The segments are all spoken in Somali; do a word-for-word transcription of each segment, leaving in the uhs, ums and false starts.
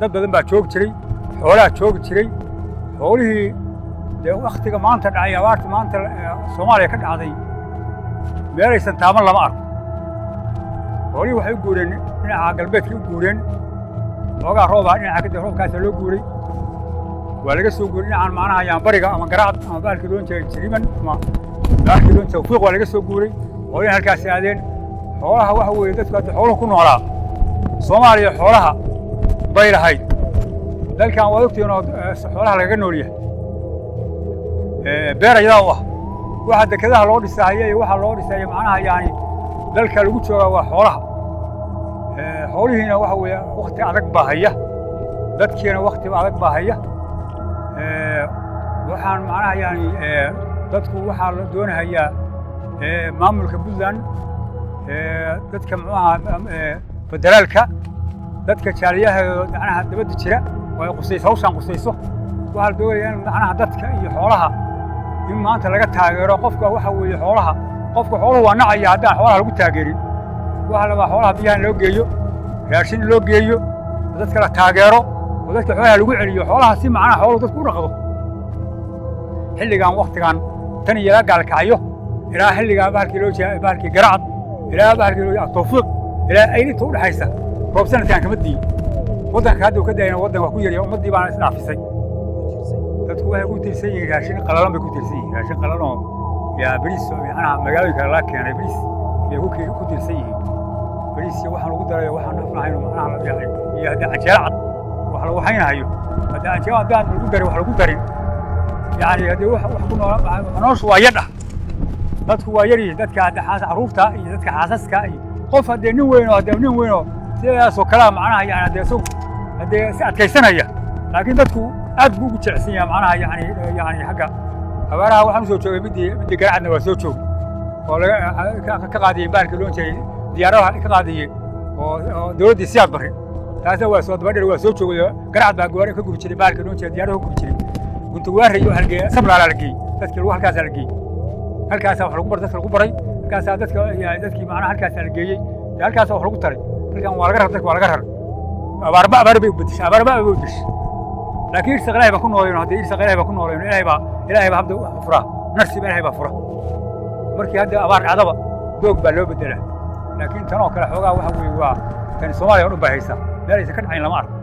dad badan baa joog jiray xoolaha joog jiray xoolihii dee wakhtiga maanta dhacay abaarta maanta Soomaaliya ka dhacday meelaysan taaban lama arko xoolihii waxay u guureen dhinaca galbeedka u guureen looga roobaa dhinaca ka dib roobkaas loo guuray waa laga soo guuray dhinacan macnaha ayaan bariga ama garaad ama baalkii doon jiray jiriman ama baalkii doon tawfiiq waa laga soo guuray xoolihii halkaas aadeen xoolaha waxa weeye dadku hadda xooluhu ku noolaa Soomaaliya xoolaha bay lahayd dalkan waa ogtiin oo xoolaha laga nool yahay ee beerayda ah waxa dekedaha loo dhisay iyo waxa loo dhisay macnaha yaani dalka lagu jooga waa xoolaha ee xoolihiina waxa weeye waqti adag baa haya dadkiina waqti adag baa haya ee waxaan macnaha yaani ee dadku waxa la doonayaa ee maamulka Puntland ee dadka macnaha federaalka dadka jaaliyaha macnaha dibadda jira way qusayso hawshan qusayso waxa la doonayaa in macnaha dadka iyo xoolaha in maanta laga taageero qofka waxa weeye xoolaha qofka xooluhu waa nacaya haddaan xoolaha lagu taageerin waxa la xoolaha biyaha loo geeyo raashin loo geeyo dadka la taageero dadka xoolaha lagu celiyo xoolaha si macnaha xooluhu dadku u dhaqdo xilligan waqtigan tan iyo gaalkaayo ilaa xilliga bahalkii loo jeeyo bahalkii garacad ilaa bahalkii loo tawfiiq ilaa ay inta u dhaxaysa roob sanadkan kama diin wadanka hadda uu ka daayay wadan wax ku yar yahay ummadii baan isdhaafisay dadku waxay ku tirsan yihiin raashin qalalan bay ku tirsan yihiin raashin qalalan yaa bariis macnaha magaalooyinka la keenay bariis bay ku ku tirsan yihiin bariis waxaan ugu daray waxaan afnahayn macnaha la yahay iyo hadda ajeelad wax lagu haynayo hadda ajeelad daan lagu daray wax lagu darin yaani hadda wax wax ku nool noloshu waa yadha dadku waa yari dadka hadda xaas caruurta iyo dadka xaasaska iyo qof hadda nin weyn oo hadda nin weyn oo sidaas oo kala macnaha yaani hadda soo hadda si adkaysanaya laakiin dadku aad buu ugu jecsan yahay macnaha yaani yaani xagga abaaraha waxaan soo joogay midii midii garacadna waa soo joog oo laga ka qaadiyay baalka loo jeeyay diyaaradaha ka qaadiyay oo dawladda siyaad bari taasoo waa soo dabadhir waa soo joogay garacad baa goor ka guri jiray baalka loo jeeyay diyaaradaha ku guri jiray kuntu waariyo halgeey sabla la halgeey dadkii lagu halkaas halgeey halkaas wax lagu bar dadka lagu baray halkaas dadka dadkii macnaha halkaas halgeeyay halkaas wax lagu taray halkan waa laga rabtay waa laga rar abaarba abaar bay u bedeshay abaarba bay u bedeshay laakiin shaqalahay ba ku nooleeyeen hadii shaqalahay ba ku nooleeyeen ilaahay ba ilaahay ba habda fura nafsi ilaahay ba fura markii hadda abaar cadaba doog baa loo bedelay laakiin tan oo kale xoogaa waxa weey waa tan Soomaaliya u baahaysa meel ay ka dhacayn lama arko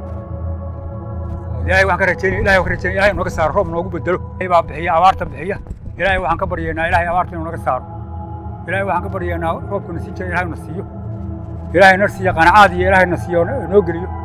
ilaahay waxaan ka rajeynaa ilaahay waxaan ka rajeynaa ilaahay nooga saaro roob noogu bedelo ilaahay baa bixiya abaarta bixiya ilaahay waxaan ka baryeynaa ilaahay abaarta inuu naga saaro ilaahay waxaan ka baryeynaa roobku nasiijo ilaahay na siiyo ilaahay na siiyo qanaacad iyo ilaahay na siiyo noo geliyo